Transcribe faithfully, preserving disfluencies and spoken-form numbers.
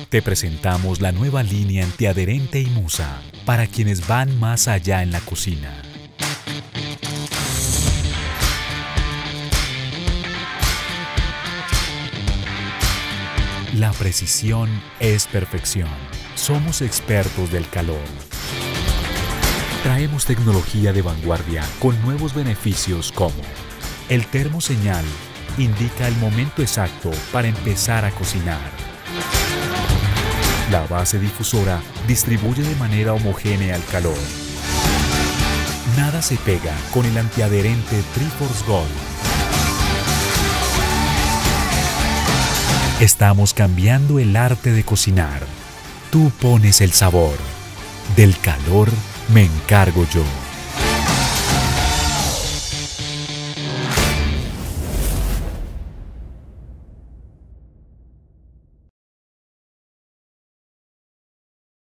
Te presentamos la nueva línea antiadherente y Musa para quienes van más allá en la cocina. La precisión es perfección. Somos expertos del calor. Traemos tecnología de vanguardia con nuevos beneficios como el termoseñal indica el momento exacto para empezar a cocinar. La base difusora distribuye de manera homogénea el calor. Nada se pega con el antiadherente Triforce Gold. Estamos cambiando el arte de cocinar. Tú pones el sabor. Del calor me encargo yo.